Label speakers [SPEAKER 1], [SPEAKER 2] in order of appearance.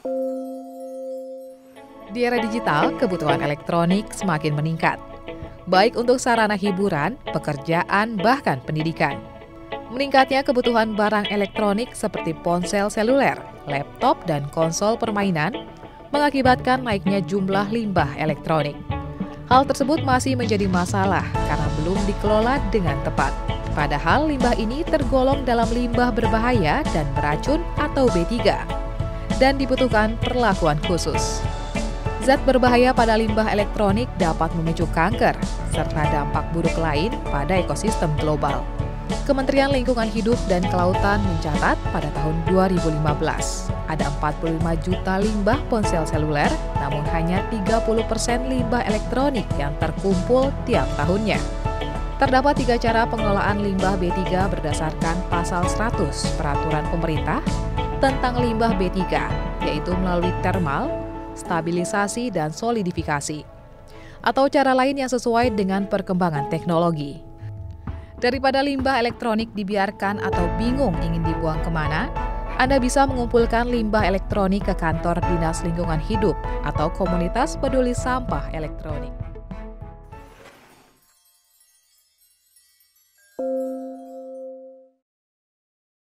[SPEAKER 1] Di era digital, kebutuhan elektronik semakin meningkat, baik untuk sarana hiburan, pekerjaan, bahkan pendidikan. Meningkatnya kebutuhan barang elektronik seperti ponsel seluler, laptop, dan konsol permainan mengakibatkan naiknya jumlah limbah elektronik. Hal tersebut masih menjadi masalah karena belum dikelola dengan tepat. Padahal limbah ini tergolong dalam limbah berbahaya dan beracun atau B3 dan dibutuhkan perlakuan khusus. Zat berbahaya pada limbah elektronik dapat memicu kanker serta dampak buruk lain pada ekosistem global. Kementerian Lingkungan Hidup dan Kelautan mencatat pada tahun 2015 ada 45 juta limbah ponsel seluler, namun hanya 30% limbah elektronik yang terkumpul tiap tahunnya. Terdapat 3 cara pengelolaan limbah B3 berdasarkan pasal 100 Peraturan Pemerintah tentang limbah B3, yaitu melalui termal, stabilisasi, dan solidifikasi, atau cara lain yang sesuai dengan perkembangan teknologi. Daripada limbah elektronik dibiarkan atau bingung ingin dibuang kemana, Anda bisa mengumpulkan limbah elektronik ke kantor Dinas Lingkungan Hidup atau komunitas peduli sampah elektronik.